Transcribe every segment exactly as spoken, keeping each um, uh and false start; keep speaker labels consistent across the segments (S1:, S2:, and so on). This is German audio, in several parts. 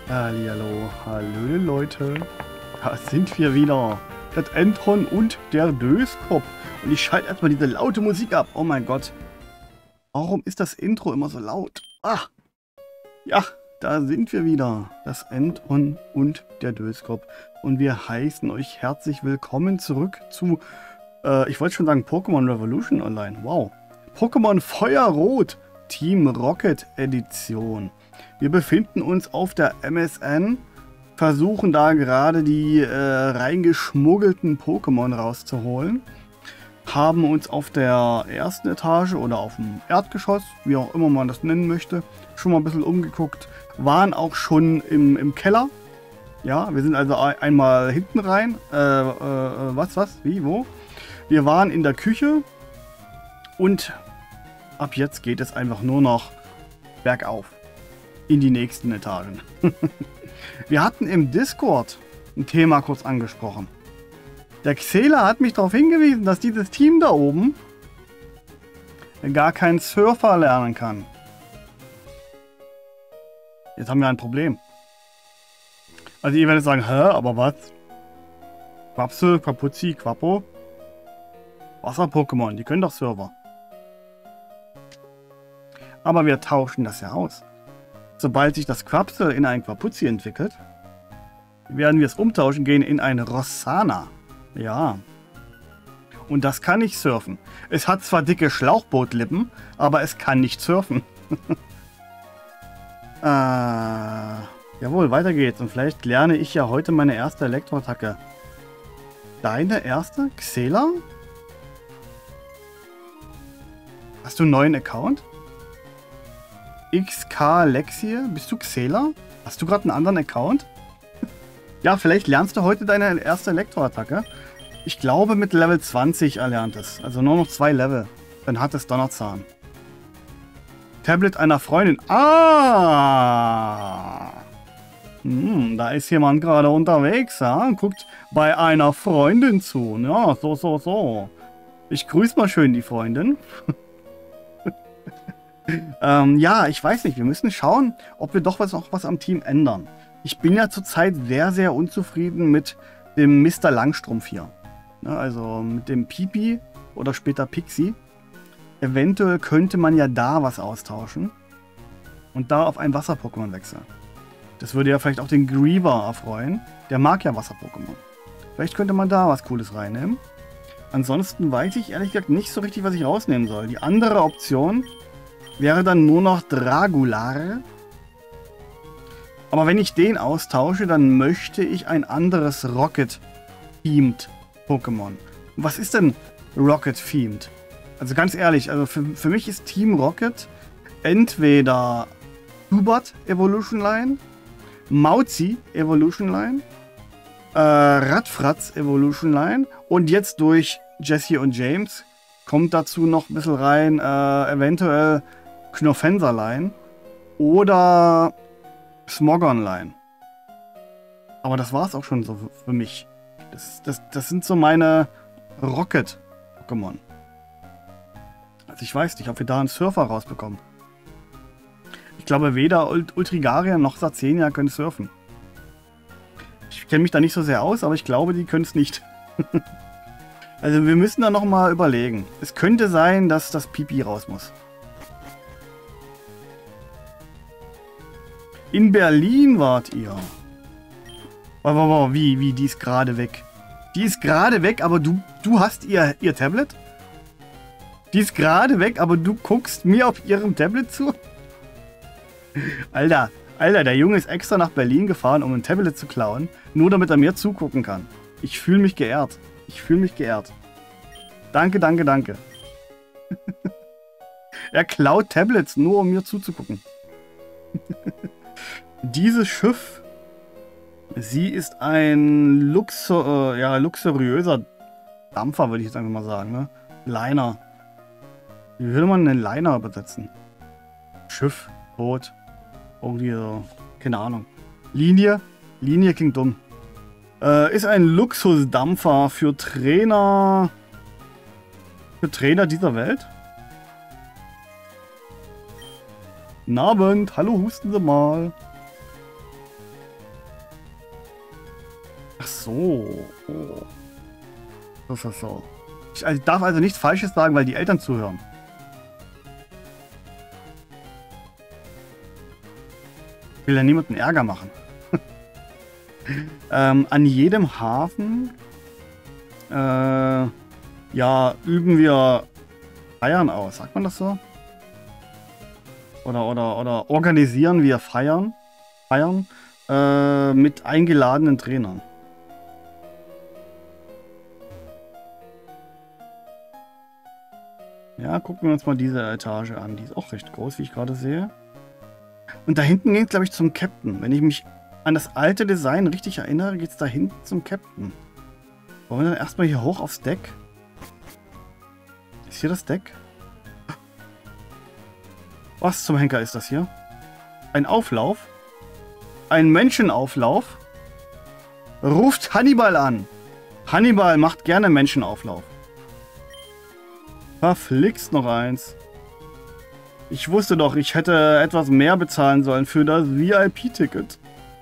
S1: Hallihallo, hallo Leute, da sind wir wieder, das Endron und der Döskop. Und ich schalte erstmal diese laute Musik ab. Oh mein Gott, warum ist das Intro immer so laut? Ah, ja, da sind wir wieder, das Endron und der Döskop. Und wir heißen euch herzlich willkommen zurück zu, äh, ich wollte schon sagen Pokémon Revolution Online. Wow, Pokémon Feuerrot Team Rocket Edition. Wir befinden uns auf der M S N, versuchen da gerade die äh, reingeschmuggelten Pokémon rauszuholen. Haben uns auf der ersten Etage oder auf dem Erdgeschoss, wie auch immer man das nennen möchte, schon mal ein bisschen umgeguckt. Waren auch schon im, im Keller. Ja, wir sind also einmal hinten rein. Äh, äh, was, was, wie, wo? Wir waren in der Küche. Und ab jetzt geht es einfach nur noch bergauf. In die nächsten Etagen. Wir hatten im Discord ein Thema kurz angesprochen. Der Xela hat mich darauf hingewiesen, dass dieses Team da oben gar keinen Surfer lernen kann. Jetzt haben wir ein Problem. Also ihr werdet sagen, hä, aber was? Quapsel, Quapuzzi, Quappo? Wasser-Pokémon, die können doch Surfer. Aber wir tauschen das ja aus. Sobald sich das Quapsel in ein Quapuzzi entwickelt, werden wir es umtauschen gehen in ein Rossana. Ja. Und das kann nicht surfen. Es hat zwar dicke Schlauchbootlippen, aber es kann nicht surfen. äh, jawohl, weiter geht's. Und vielleicht lerne ich ja heute meine erste Elektroattacke. Deine erste? Xela? Hast du einen neuen Account? X K Lexie, bist du Xela? Hast du gerade einen anderen Account? Ja, vielleicht lernst du heute deine erste Elektroattacke. Ich glaube mit Level zwanzig erlernt es. Also nur noch zwei Level. Dann hat es Donnerzahn. Tablet einer Freundin. Ah! Hm, da ist jemand gerade unterwegs, ja? Und guckt bei einer Freundin zu. Ja, so, so, so. Ich grüße mal schön die Freundin. Ähm, ja, ich weiß nicht. Wir müssen schauen, ob wir doch was, noch was am Team ändern. Ich bin ja zurzeit sehr, sehr unzufrieden mit dem Mister Langstrumpf hier. Ne, also mit dem Pipi oder später Pixie. Eventuell könnte man ja da was austauschen. Und da auf ein Wasser-Pokémon wechseln. Das würde ja vielleicht auch den Griever erfreuen. Der mag ja Wasser-Pokémon. Vielleicht könnte man da was Cooles reinnehmen. Ansonsten weiß ich ehrlich gesagt nicht so richtig, was ich rausnehmen soll. Die andere Option wäre dann nur noch Dragular. Aber wenn ich den austausche, dann möchte ich ein anderes Rocket-themed Pokémon. Was ist denn Rocket-themed? Also ganz ehrlich, also für, für mich ist Team Rocket entweder Zubat Evolution Line, Mauzi Evolution Line, äh, Radfratz Evolution Line und jetzt durch Jesse und James kommt dazu noch ein bisschen rein, äh, eventuell Knofenser-Line oder Smogon-Line. Aber das war es auch schon so für mich. Das, das, das sind so meine Rocket-Pokémon. Also ich weiß nicht, ob wir da einen Surfer rausbekommen. Ich glaube, weder Ult Ultrigaria noch Sarzenia können surfen. Ich kenne mich da nicht so sehr aus, aber ich glaube, die können es nicht. Also wir müssen da nochmal überlegen. Es könnte sein, dass das Pipi raus muss. In Berlin wart ihr. Wie, wie, die ist gerade weg. Die ist gerade weg, aber du, du hast ihr, ihr Tablet? Die ist gerade weg, aber du guckst mir auf ihrem Tablet zu? Alter, Alter, der Junge ist extra nach Berlin gefahren, um ein Tablet zu klauen, nur damit er mir zugucken kann. Ich fühle mich geehrt. Ich fühle mich geehrt. Danke, danke, danke. Er klaut Tablets, nur um mir zuzugucken. Dieses Schiff, sie ist ein Luxur, äh, ja, luxuriöser Dampfer, würde ich jetzt einfach mal sagen. Ne? Liner. Wie würde man einen Liner übersetzen? Schiff, Boot, irgendwie so, keine Ahnung. Linie? Linie klingt dumm. Äh, ist ein Luxusdampfer für Trainer, für Trainer dieser Welt. Guten Abend, hallo, husten Sie mal. so. Oh. Das ist so. Ich also darf also nichts Falsches sagen, weil die Eltern zuhören. Ich will ja niemanden Ärger machen. ähm, an jedem Hafen äh, ja, üben wir Feiern aus. Sagt man das so? Oder, oder, oder organisieren wir Feiern, Feiern äh, mit eingeladenen Trainern. Ja, gucken wir uns mal diese Etage an. Die ist auch recht groß, wie ich gerade sehe. Und da hinten geht es, glaube ich, zum Captain. Wenn ich mich an das alte Design richtig erinnere, geht es da hinten zum Captain. Wollen wir dann erstmal hier hoch aufs Deck? Ist hier das Deck? Was zum Henker ist das hier? Ein Auflauf? Ein Menschenauflauf? Ruft Hannibal an! Hannibal macht gerne Menschenauflauf. Verflixt noch eins. Ich wusste doch, ich hätte etwas mehr bezahlen sollen für das V I P-Ticket.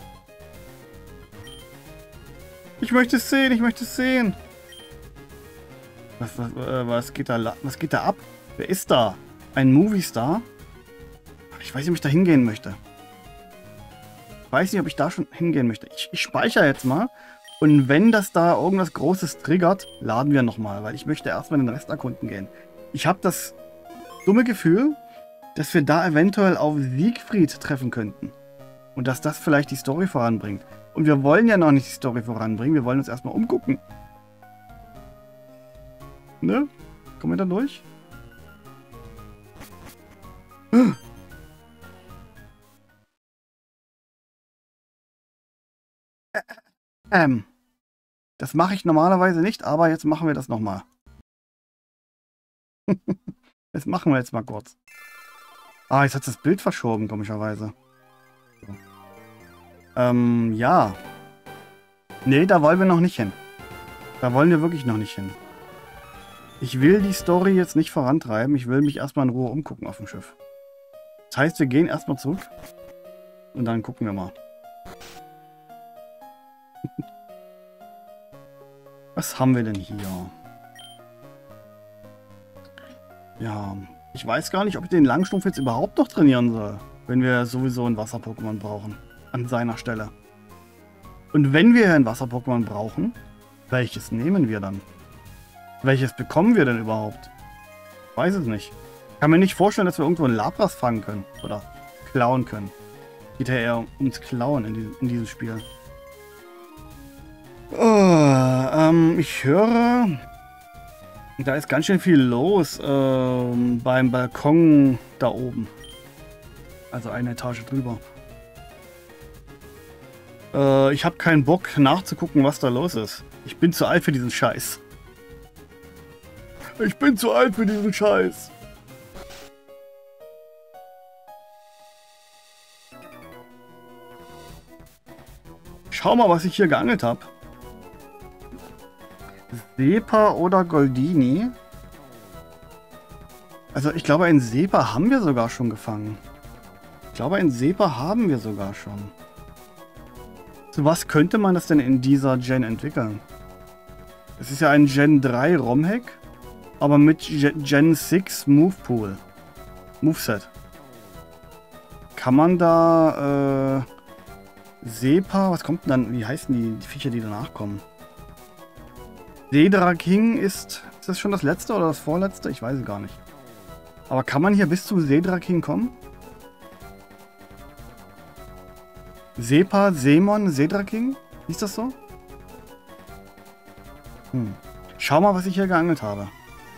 S1: Ich möchte es sehen, ich möchte es sehen. Was, was, äh, was, geht da, was geht da ab? Wer ist da? Ein Movie-Star? Ich weiß nicht, ob ich da hingehen möchte. Ich weiß nicht, ob ich da schon hingehen möchte. Ich, ich speichere jetzt mal. Und wenn das da irgendwas Großes triggert, laden wir nochmal. Weil ich möchte erstmal den Rest erkunden gehen. Ich habe das dumme Gefühl, dass wir da eventuell auf Siegfried treffen könnten. Und dass das vielleicht die Story voranbringt. Und wir wollen ja noch nicht die Story voranbringen. Wir wollen uns erstmal umgucken. Ne? Kommen wir da durch? Ähm. Das mache ich normalerweise nicht, aber jetzt machen wir das nochmal. Das machen wir jetzt mal kurz. Ah, jetzt hat das Bild verschoben, komischerweise. So. Ähm, ja. Nee, da wollen wir noch nicht hin. Da wollen wir wirklich noch nicht hin. Ich will die Story jetzt nicht vorantreiben. Ich will mich erstmal in Ruhe umgucken auf dem Schiff. Das heißt, wir gehen erstmal zurück. Und dann gucken wir mal. Was haben wir denn hier? Ja, ich weiß gar nicht, ob ich den Langstrumpf jetzt überhaupt noch trainieren soll. Wenn wir sowieso ein Wasser-Pokémon brauchen. An seiner Stelle. Und wenn wir ein Wasser-Pokémon brauchen, welches nehmen wir dann? Welches bekommen wir denn überhaupt? Ich weiß es nicht. Ich kann mir nicht vorstellen, dass wir irgendwo einen Lapras fangen können. Oder klauen können. Geht ja eher ums Klauen in diesem, in diesem Spiel. Oh, ähm, ich höre, da ist ganz schön viel los ähm, beim Balkon da oben. Also eine Etage drüber. Äh, ich habe keinen Bock nachzugucken, was da los ist. Ich bin zu alt für diesen Scheiß. Ich bin zu alt für diesen Scheiß. Schau mal, was ich hier geangelt habe. Sepa oder Goldini? Also ich glaube, einen Sepa haben wir sogar schon gefangen. Ich glaube, einen Sepa haben wir sogar schon. Zu was könnte man das denn in dieser Gen entwickeln? Es ist ja ein Gen drei ROM-Hack, aber mit Gen sechs Move Pool. Moveset. Kann man da äh, Sepa, was kommt denn dann, wie heißen die, die Viecher, die danach kommen? Sedraking ist, ist das schon das letzte oder das vorletzte? Ich weiß es gar nicht. Aber kann man hier bis zu Sedraking kommen? Sepa, Seemon, Sedraking? Ist das so? Hm. Schau mal, was ich hier geangelt habe.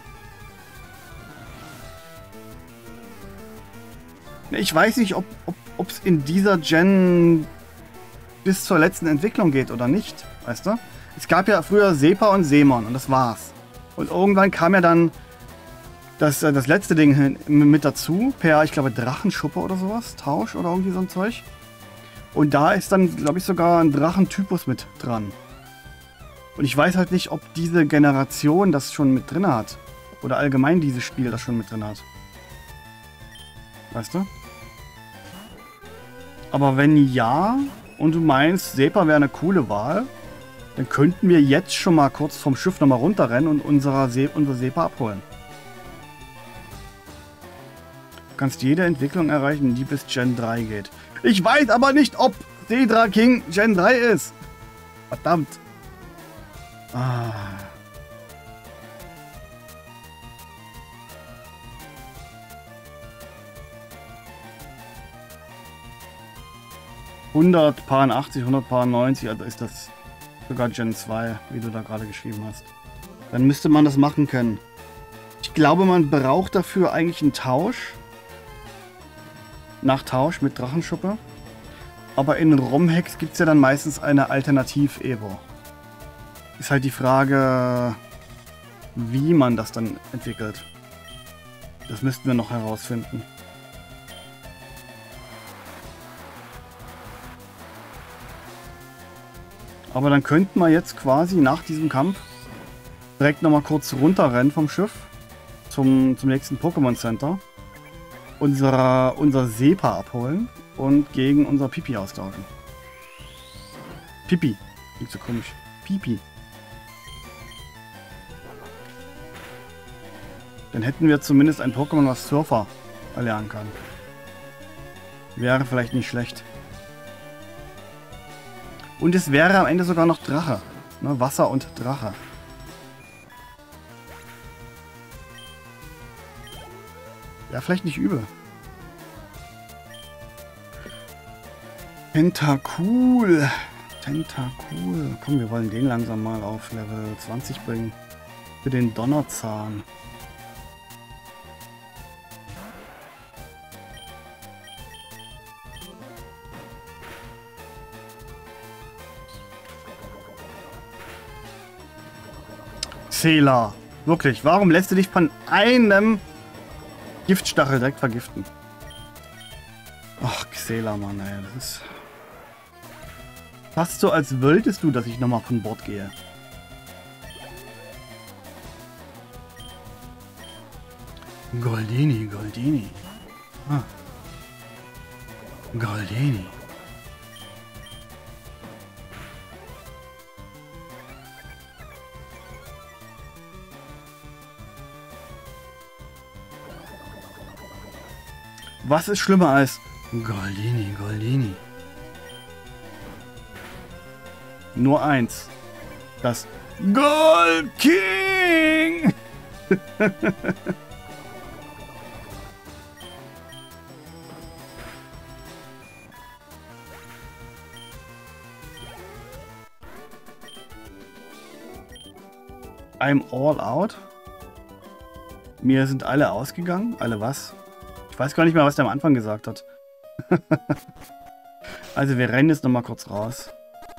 S1: Ich weiß nicht, ob es in dieser Gen bis zur letzten Entwicklung geht oder nicht. Weißt du? Es gab ja früher Sepa und Seemon und das war's. Und irgendwann kam ja dann das, das letzte Ding mit dazu, per, ich glaube, Drachenschuppe oder sowas, Tausch oder irgendwie so ein Zeug. Und da ist dann, glaube ich, sogar ein Drachentypus mit dran. Und ich weiß halt nicht, ob diese Generation das schon mit drin hat. Oder allgemein dieses Spiel das schon mit drin hat. Weißt du? Aber wenn ja, und du meinst, Sepa wäre eine coole Wahl, Dann könnten wir jetzt schon mal kurz vom Schiff nochmal runterrennen und unserer See, unser Sepa abholen. Du kannst jede Entwicklung erreichen, die bis Gen drei geht. Ich weiß aber nicht, ob Sedra King Gen drei ist. Verdammt. Ah. hundertachtzig, hundertneunzig, also ist das sogar Gen zwei, wie du da gerade geschrieben hast. Dann müsste man das machen können. Ich glaube, man braucht dafür eigentlich einen Tausch. Nach Tausch mit Drachenschuppe. Aber in ROM-Hacks gibt es ja dann meistens eine Alternativ-Evo. Ist halt die Frage, wie man das dann entwickelt. Das müssten wir noch herausfinden. Aber dann könnten wir jetzt quasi nach diesem Kampf direkt nochmal kurz runterrennen vom Schiff zum, zum nächsten Pokémon Center. Unser, unser Sepa abholen und gegen unser Pipi austauschen. Pipi. Klingt so komisch. Pipi. Dann hätten wir zumindest ein Pokémon, was Surfer erlernen kann. Wäre vielleicht nicht schlecht. Und es wäre am Ende sogar noch Drache. Ne? Wasser und Drache. Ja, vielleicht nicht übel. Tentacool. Tentacool. Komm, wir wollen den langsam mal auf Level zwanzig bringen. Für den Donnerzahn. Xela. Wirklich, warum lässt du dich von einem Giftstachel direkt vergiften? Ach, Xela, Mann, ey, das ist fast so, als wolltest du, dass ich nochmal von Bord gehe. Goldini, Goldini. Ah. Goldini. Was ist schlimmer als Goldini, Goldini? Nur eins. Das Gold King! I'm all out. Mir sind alle ausgegangen. Alle was? Ich weiß gar nicht mehr, was der am Anfang gesagt hat. Also wir rennen jetzt noch mal kurz raus.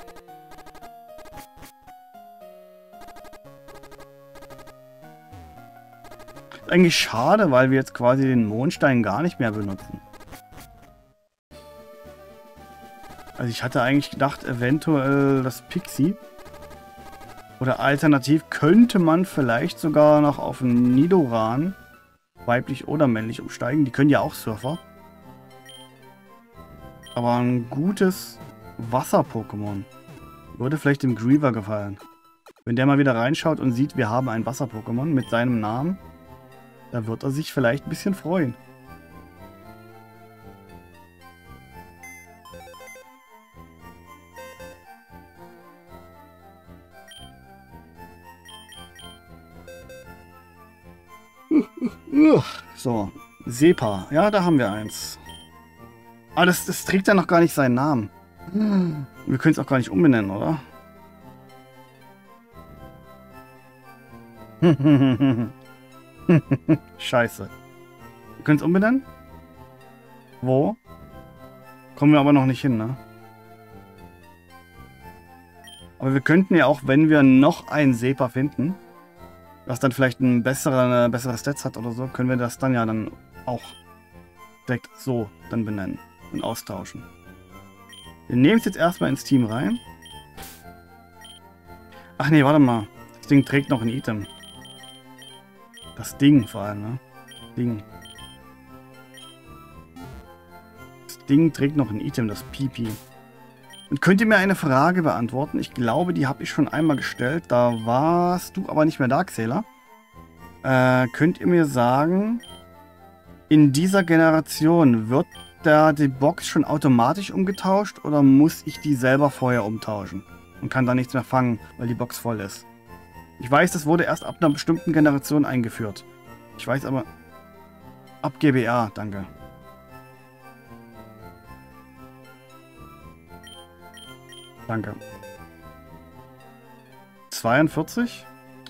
S1: Ist eigentlich schade, weil wir jetzt quasi den Mondstein gar nicht mehr benutzen. Also ich hatte eigentlich gedacht, eventuell das Pixie. Oder alternativ könnte man vielleicht sogar noch auf einen Nidoran, weiblich oder männlich, umsteigen. Die können ja auch Surfer. Aber ein gutes Wasser-Pokémon würde vielleicht dem Griever gefallen. Wenn der mal wieder reinschaut und sieht, wir haben ein Wasser-Pokémon mit seinem Namen, da wird er sich vielleicht ein bisschen freuen. So, Sepa. Ja, da haben wir eins. Aber das, das trägt ja noch gar nicht seinen Namen. Wir können es auch gar nicht umbenennen, oder? Scheiße. Wir können es umbenennen? Wo? Kommen wir aber noch nicht hin, ne? Aber wir könnten ja auch, wenn wir noch einen Sepa finden, was dann vielleicht ein bessere, bessere Stats hat oder so, können wir das dann ja dann auch direkt so dann benennen und austauschen. Wir nehmen es jetzt erstmal ins Team rein. Ach nee, warte mal. Das Ding trägt noch ein Item. Das Ding vor allem, ne? Ding. Das Ding trägt noch ein Item, das Pipi. Und könnt ihr mir eine Frage beantworten? Ich glaube, die habe ich schon einmal gestellt. Da warst du aber nicht mehr da, Xela. Äh, könnt ihr mir sagen, in dieser Generation wird da die Box schon automatisch umgetauscht oder muss ich die selber vorher umtauschen? Und kann da nichts mehr fangen, weil die Box voll ist. Ich weiß, das wurde erst ab einer bestimmten Generation eingeführt. Ich weiß aber... Ab G B A, danke. Danke. zweiundvierzig?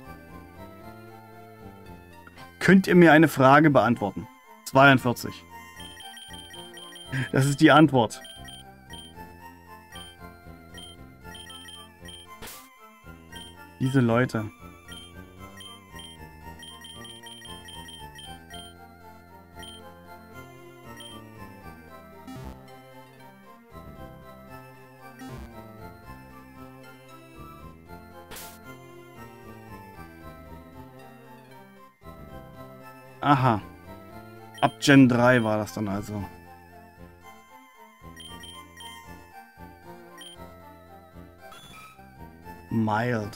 S1: Könnt ihr mir eine Frage beantworten? zweiundvierzig. Das ist die Antwort. Diese Leute. Aha. Ab Gen drei war das dann also. Mild.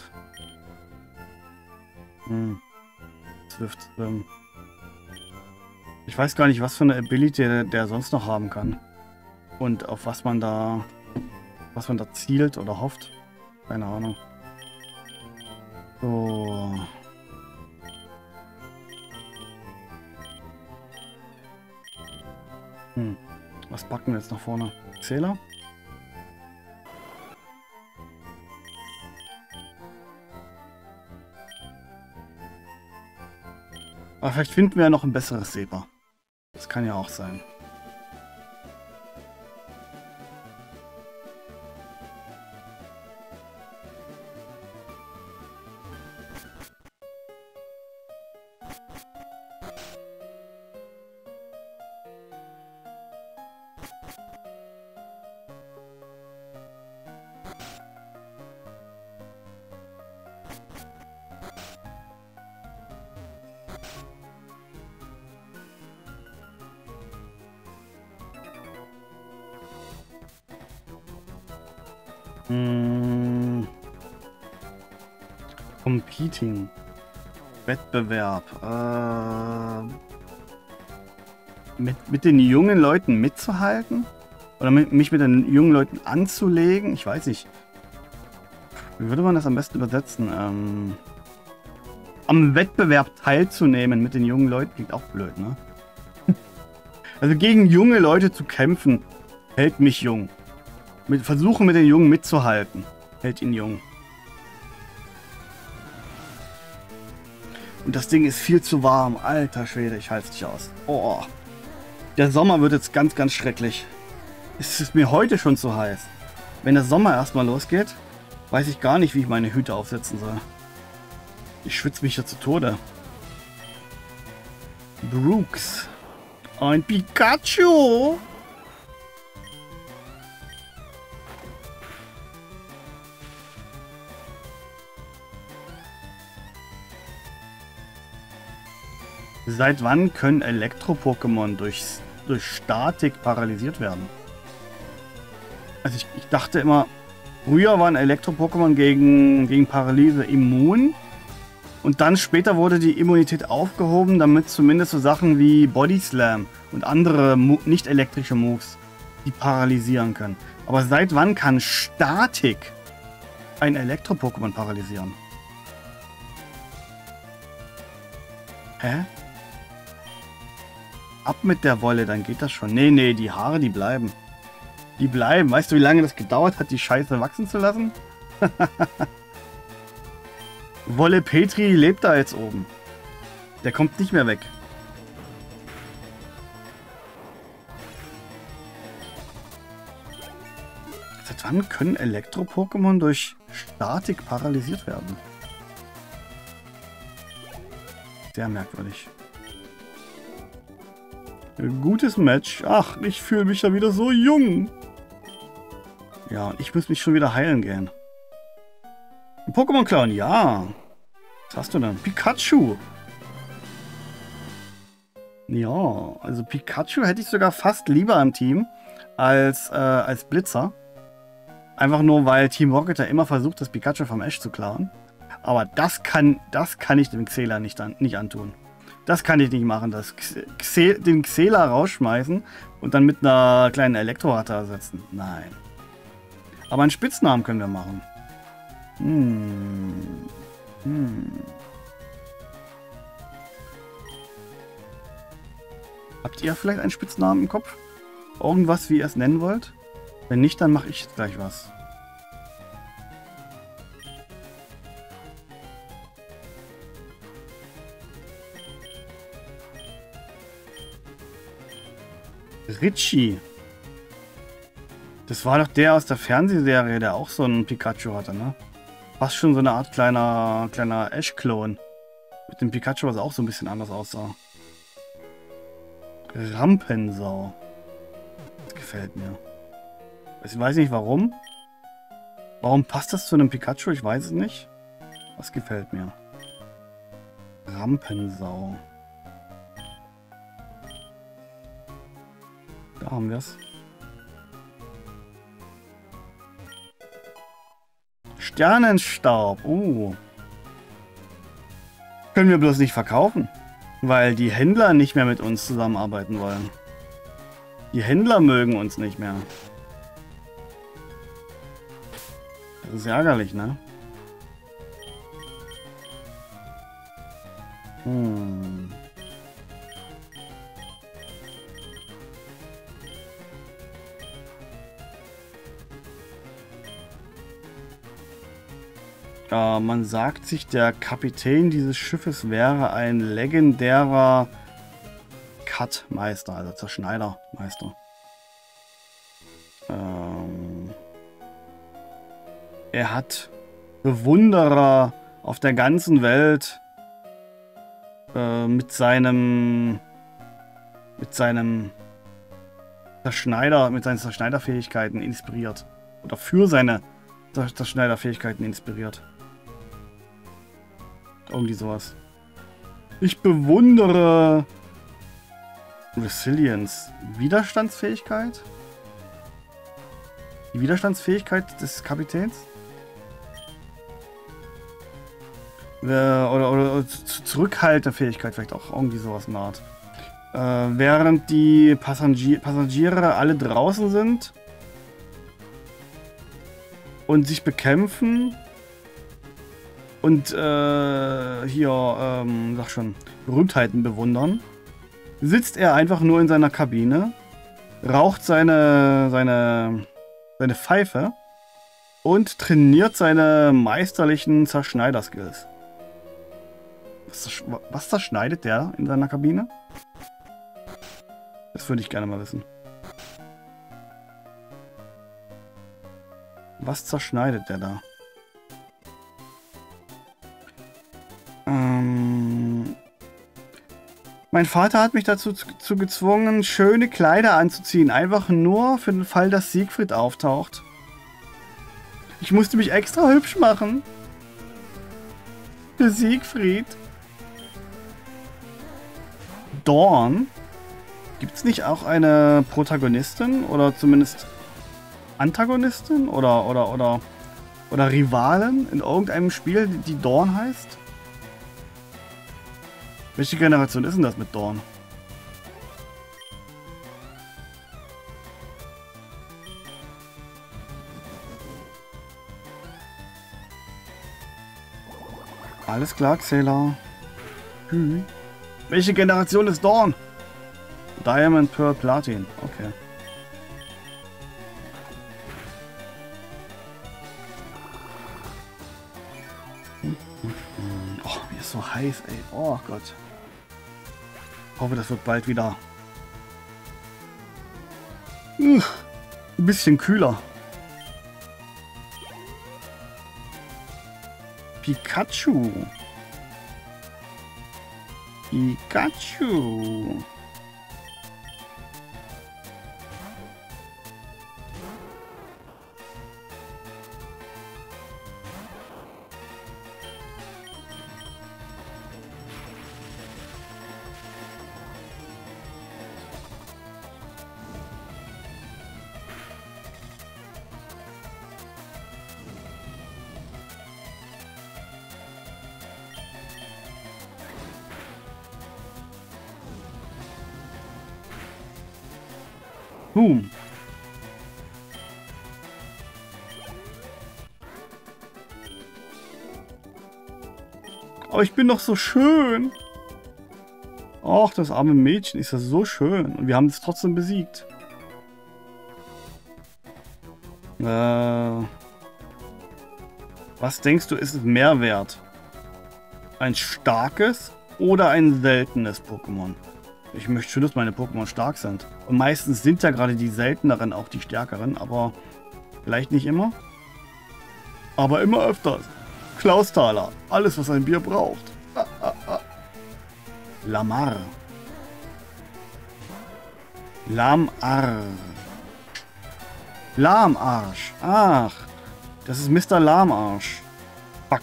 S1: Hm. Swift Swim. Ich weiß gar nicht, was für eine Ability der, der sonst noch haben kann. Und auf was man da... was man da zielt oder hofft. Keine Ahnung. So... Hm. Was packen wir jetzt nach vorne? Zähler? Aber vielleicht finden wir ja noch ein besseres Saber. Das kann ja auch sein. Hm. Competing. Wettbewerb. Äh, mit, mit den jungen Leuten mitzuhalten? Oder mit, mich mit den jungen Leuten anzulegen? Ich weiß nicht. Wie würde man das am besten übersetzen? Ähm, am Wettbewerb teilzunehmen mit den jungen Leuten klingt auch blöd, ne? Also gegen junge Leute zu kämpfen, hält mich jung. Mit, versuchen mit den Jungen mitzuhalten. Hält ihn jung. Und das Ding ist viel zu warm. Alter Schwede, ich halte es nicht aus. Oh. Der Sommer wird jetzt ganz, ganz schrecklich. Es ist mir heute schon zu heiß. Wenn der Sommer erstmal losgeht, weiß ich gar nicht, wie ich meine Hüte aufsetzen soll. Ich schwitze mich ja zu Tode. Brooks. Ein Pikachu. Seit wann können Elektro-Pokémon durch, durch Statik paralysiert werden? Also ich, ich dachte immer, früher waren Elektro-Pokémon gegen, gegen Paralyse immun. Und dann später wurde die Immunität aufgehoben, damit zumindest so Sachen wie Body Slam und andere nicht elektrische Moves die paralysieren können. Aber seit wann kann Statik ein Elektro-Pokémon paralysieren? Hä? Ab mit der Wolle, dann geht das schon. Nee, nee, die Haare, die bleiben. Die bleiben. Weißt du, wie lange das gedauert hat, die Scheiße wachsen zu lassen? Wolle Petri lebt da jetzt oben. Der kommt nicht mehr weg. Seit wann können Elektro-Pokémon durch Statik paralysiert werden? Sehr merkwürdig. Ein gutes Match. Ach, ich fühle mich ja wieder so jung. Ja, und ich muss mich schon wieder heilen gehen. Ein Pokémon-Clown, ja. Was hast du denn? Pikachu. Ja, also Pikachu hätte ich sogar fast lieber im Team als, äh, als Blitzer. Einfach nur, weil Team Rocket ja immer versucht, das Pikachu vom Ash zu klauen. Aber das kann, das kann ich dem Xela nicht, an, nicht antun. Das kann ich nicht machen. Das Xe, den Xela rausschmeißen und dann mit einer kleinen Elektroratte ersetzen. Nein. Aber einen Spitznamen können wir machen. Hm. Hm. Habt ihr vielleicht einen Spitznamen im Kopf? Irgendwas, wie ihr es nennen wollt? Wenn nicht, dann mache ich jetzt gleich was. Richie. Das war doch der aus der Fernsehserie, der auch so einen Pikachu hatte, ne? Fast schon so eine Art kleiner, kleiner Ash-Klon. Mit dem Pikachu, was auch so ein bisschen anders aussah. Rampensau. Das gefällt mir. Ich weiß nicht warum. Warum passt das zu einem Pikachu? Ich weiß es nicht. Das gefällt mir. Rampensau. Da haben wir es. Sternenstaub. Oh. Können wir bloß nicht verkaufen. Weil die Händler nicht mehr mit uns zusammenarbeiten wollen. Die Händler mögen uns nicht mehr. Das ist ärgerlich, ne? Hm. Äh, man sagt sich, der Kapitän dieses Schiffes wäre ein legendärer Cut-Meister, also Zerschneidermeister. Ähm, er hat Bewunderer auf der ganzen Welt äh, mit seinem mit seinem Zerschneider, mit seinen Zerschneiderfähigkeiten inspiriert. Oder für seine Zerschneiderfähigkeiten inspiriert. Irgendwie sowas. Ich bewundere Resilience. Widerstandsfähigkeit? Die Widerstandsfähigkeit des Kapitäns? Oder, oder, oder Zurückhaltefähigkeit, vielleicht auch irgendwie sowas in der Art. Äh, während die Passagier Passagiere alle draußen sind und sich bekämpfen und äh, hier, ähm, sag schon, Berühmtheiten bewundern, sitzt er einfach nur in seiner Kabine, raucht seine, seine, seine Pfeife und trainiert seine meisterlichen Zerschneider-Skills. Was, was zerschneidet der in seiner Kabine? Das würde ich gerne mal wissen. Was zerschneidet der da? Ähm, mein Vater hat mich dazu zu gezwungen, schöne Kleider anzuziehen. Einfach nur für den Fall, dass Siegfried auftaucht. Ich musste mich extra hübsch machen. Für Siegfried. Dawn. Gibt es nicht auch eine Protagonistin? Oder zumindest Antagonistin? Oder, oder, oder, oder Rivalin in irgendeinem Spiel, die Dawn heißt? Welche Generation ist denn das mit Dawn? Alles klar, Xela. Hm. Welche Generation ist Dawn? Diamond, Pearl, Platin. Okay. Oh, mir ist so heiß, ey. Oh Gott. Ich hoffe, das wird bald wieder uh, ein bisschen kühler. Pikachu. Pikachu. Boom. Aber ich bin doch so schön. Ach, das arme Mädchen ist ja so schön. Und wir haben es trotzdem besiegt. Äh, was denkst du, ist es mehr wert? Ein starkes oder ein seltenes Pokémon? Ich möchte schon, dass meine Pokémon stark sind. Und meistens sind ja gerade die selteneren auch die stärkeren, aber vielleicht nicht immer. Aber immer öfters. Klausthaler. Alles, was ein Bier braucht. Ah, ah, ah. Lamar. Lamar. Lahmarsch. Ach. Das ist Mister Lahmarsch. Fuck.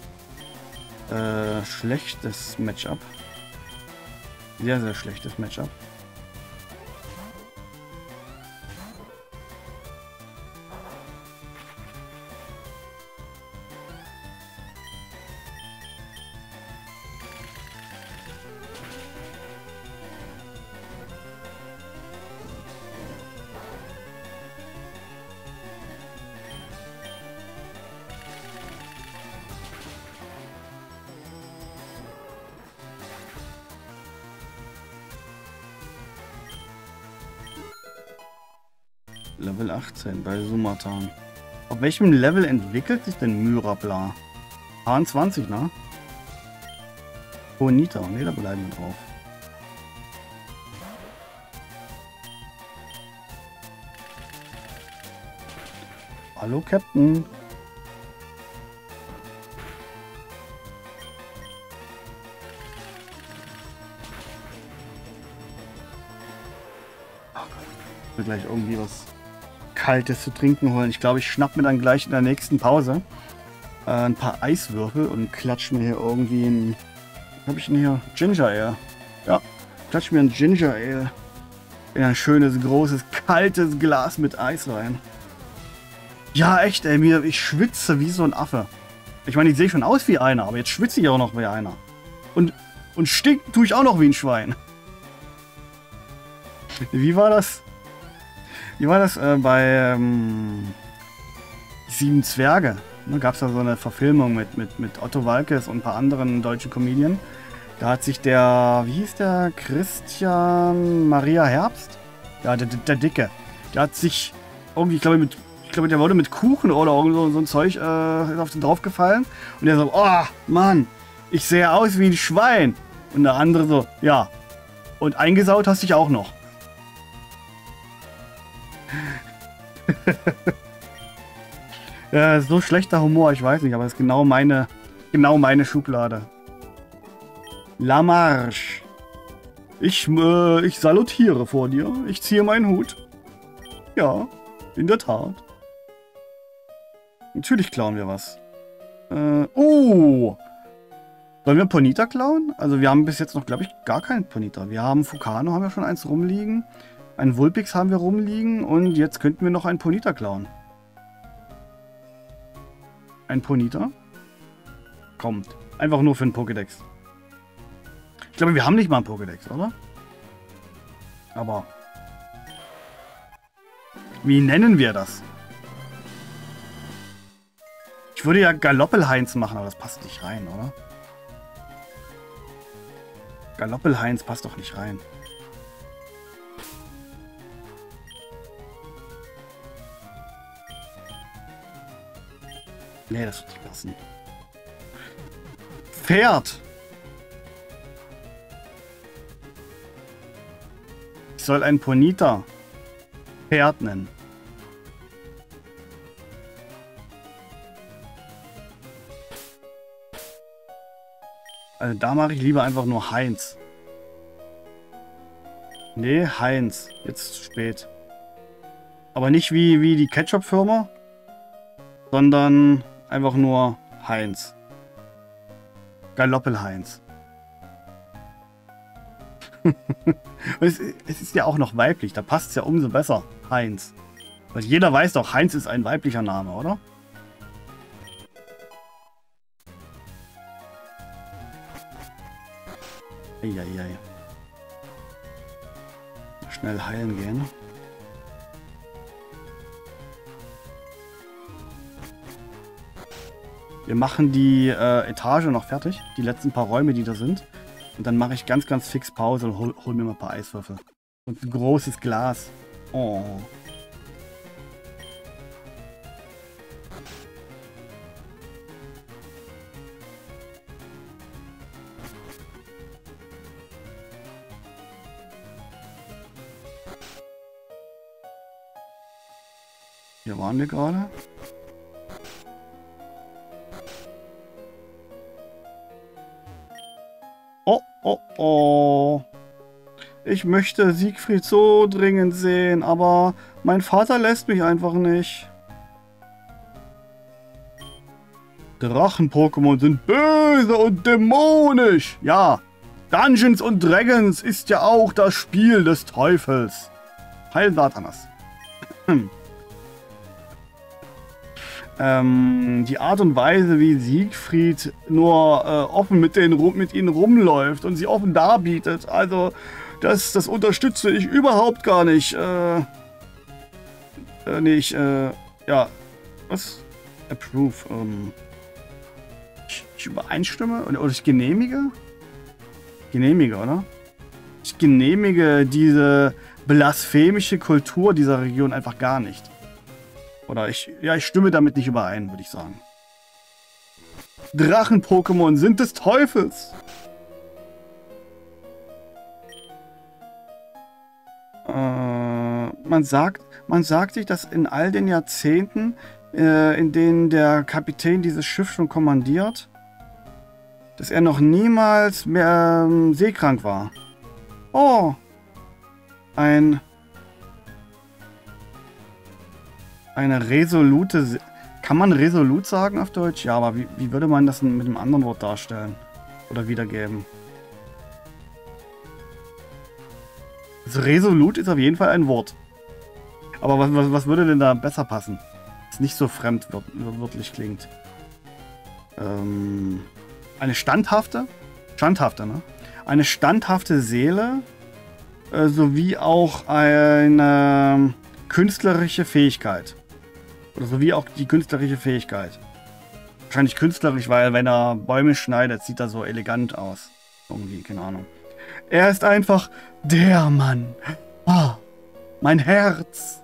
S1: Äh, schlechtes Matchup. Sehr, sehr schlechtes Matchup. Level achtzehn bei Sumatan. Auf welchem Level entwickelt sich denn Myrapla? zwanzig, ne? Bonita, ne, da bleiben wir drauf. Hallo, Captain. Ich will gleich irgendwie was Kaltes zu trinken holen. Ich glaube, ich schnapp mir dann gleich in der nächsten Pause äh, ein paar Eiswürfel und klatsch mir hier irgendwie ein... Was habe ich denn hier? Ginger Ale. Ja, klatsch mir ein Ginger Ale in ein schönes, großes, kaltes Glas mit Eis rein. Ja, echt, ey, mir, ich schwitze wie so ein Affe. Ich meine, ich sehe schon aus wie einer, aber jetzt schwitze ich auch noch wie einer. Und, und stinken tue ich auch noch wie ein Schwein. Wie war das? Wie war das äh, bei ähm, Sieben Zwerge? Da gab es ja so eine Verfilmung mit, mit, mit Otto Waalkes und ein paar anderen deutschen Comedian. Da hat sich der, wie hieß der? Christian Maria Herbst? Ja, der, der Dicke. Der hat sich irgendwie, ich glaube, mit, ich glaube, der wurde mit Kuchen oder irgend so, so ein Zeug äh, auf den draufgefallen. Und der so, oh Mann, ich sehe aus wie ein Schwein. Und der andere so, ja. Und eingesaut hast dich auch noch. Ja, so schlechter Humor, ich weiß nicht, aber es ist genau meine, genau meine Schublade. Lamarche. Ich, äh, ich salutiere vor dir. Ich ziehe meinen Hut. Ja, in der Tat. Natürlich klauen wir was. Äh, oh! Sollen wir Ponyta klauen? Also wir haben bis jetzt noch, glaube ich, gar keinen Ponyta. Wir haben Fukano, haben wir schon eins rumliegen. Ein Vulpix haben wir rumliegen und jetzt könnten wir noch einen Ponyta klauen. Ein Ponyta? Kommt. Einfach nur für einen Pokédex. Ich glaube, wir haben nicht mal einen Pokédex, oder? Aber... Wie nennen wir das? Ich würde ja Galoppelheinz machen, aber das passt nicht rein, oder? Galoppelheinz passt doch nicht rein. Nee, das wird nicht passen. Pferd! Ich soll ein Ponyta Pferd nennen. Also da mache ich lieber einfach nur Heinz. Nee, Heinz. Jetzt spät. Aber nicht wie, wie die Ketchup-Firma, sondern einfach nur Heinz. Galoppelheinz. es, es ist ja auch noch weiblich, da passt es ja umso besser. Heinz. Weil jeder weiß doch, Heinz ist ein weiblicher Name, oder? Eieiei. Schnell heilen gehen. Wir machen die äh, Etage noch fertig. Die letzten paar Räume, die da sind. Und dann mache ich ganz, ganz fix Pause und hol, hol mir mal ein paar Eiswürfel. Und ein großes Glas. Oh. Hier waren wir gerade. Oh, oh, oh. Ich möchte Siegfried so dringend sehen, aber mein Vater lässt mich einfach nicht. Drachen-Pokémon sind böse und dämonisch. Ja, Dungeons und Dragons ist ja auch das Spiel des Teufels. Heil Satanas. Hm. Ähm, die Art und Weise, wie Siegfried nur äh, offen mit, den, mit ihnen rumläuft und sie offen darbietet, also das, das unterstütze ich überhaupt gar nicht. Äh, äh, nee, ich, äh, ja, was? Approve. Ähm, ich, ich übereinstimme oder, oder ich genehmige? Genehmige, oder? Ich genehmige diese blasphemische Kultur dieser Region einfach gar nicht. Oder ich, ja, ich stimme damit nicht überein, würde ich sagen. Drachen-Pokémon sind des Teufels. Äh, man sagt, man sagt sich, dass in all den Jahrzehnten, äh, in denen der Kapitän dieses Schiff schon kommandiert, dass er noch niemals mehr ähm, seekrank war. Oh, ein... Eine resolute... Se Kann man resolut sagen auf Deutsch? Ja, aber wie, wie würde man das mit einem anderen Wort darstellen? Oder wiedergeben? Also resolut ist auf jeden Fall ein Wort. Aber was, was, was würde denn da besser passen? Das nicht so fremdwörtlich klingt. Ähm, eine standhafte? Standhafte, ne? Eine standhafte Seele äh, sowie auch eine künstlerische Fähigkeit. Oder sowie auch die künstlerische Fähigkeit. Wahrscheinlich künstlerisch, weil wenn er Bäume schneidet, sieht er so elegant aus. Irgendwie, keine Ahnung. Er ist einfach der Mann. Ah, mein Herz.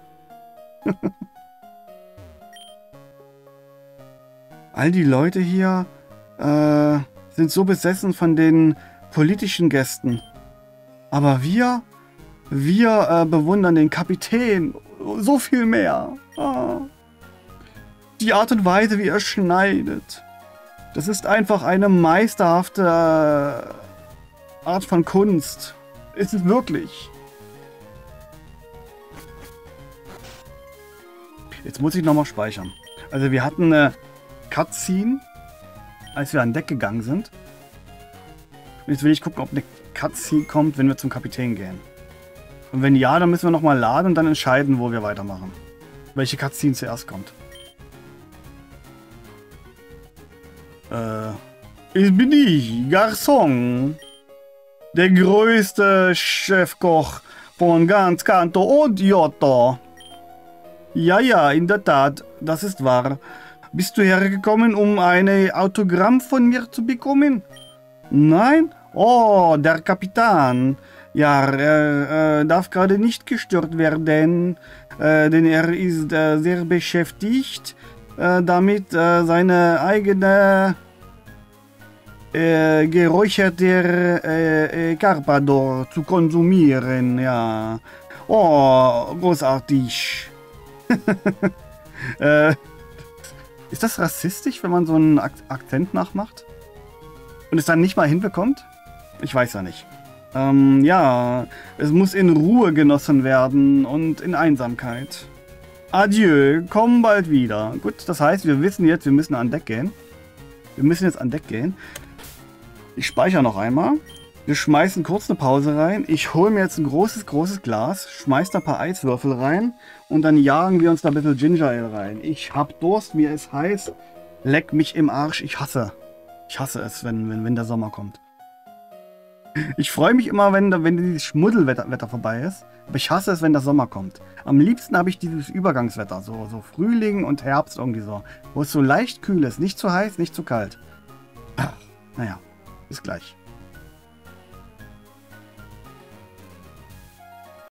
S1: All die Leute hier äh, sind so besessen von den politischen Gästen. Aber wir, wir äh, bewundern den Kapitän so viel mehr. Ah. Die Art und Weise, wie er schneidet. Das ist einfach eine meisterhafte äh, Art von Kunst. Ist es wirklich. Jetzt muss ich nochmal speichern. Also wir hatten eine Cutscene, als wir an Deck gegangen sind. Und jetzt will ich gucken, ob eine Cutscene kommt, wenn wir zum Kapitän gehen. Und wenn ja, dann müssen wir nochmal laden und dann entscheiden, wo wir weitermachen. Welche Cutscene zuerst kommt. Äh, ich bin ich, Garçon. Der größte Chefkoch von ganz Kanto und Johto. Ja, ja, in der Tat, das ist wahr. Bist du hergekommen, um ein Autogramm von mir zu bekommen? Nein? Oh, der Kapitän. Ja, er äh, darf gerade nicht gestört werden, äh, denn er ist äh, sehr beschäftigt, äh, damit äh, seine eigene äh, geräucherte äh, äh, Carpador zu konsumieren. Ja. Oh, großartig. äh, ist das rassistisch, wenn man so einen Ak Akzent nachmacht? Und es dann nicht mal hinbekommt? Ich weiß ja nicht. Ähm, ja, es muss in Ruhe genossen werden und in Einsamkeit. Adieu, komm bald wieder. Gut, das heißt, wir wissen jetzt, wir müssen an Deck gehen. Wir müssen jetzt an Deck gehen. Ich speichere noch einmal. Wir schmeißen kurz eine Pause rein. Ich hole mir jetzt ein großes, großes Glas, schmeiß da ein paar Eiswürfel rein und dann jagen wir uns da ein bisschen Ginger Ale rein. Ich hab Durst, mir ist heiß. Leck mich im Arsch, ich hasse. Ich hasse es, wenn, wenn, wenn der Sommer kommt. Ich freue mich immer, wenn, wenn dieses Schmuddelwetter Wetter vorbei ist. Aber ich hasse es, wenn der Sommer kommt. Am liebsten habe ich dieses Übergangswetter. So, so Frühling und Herbst irgendwie so. Wo es so leicht kühl ist. Nicht zu heiß, nicht zu kalt. Ach, naja, bis gleich.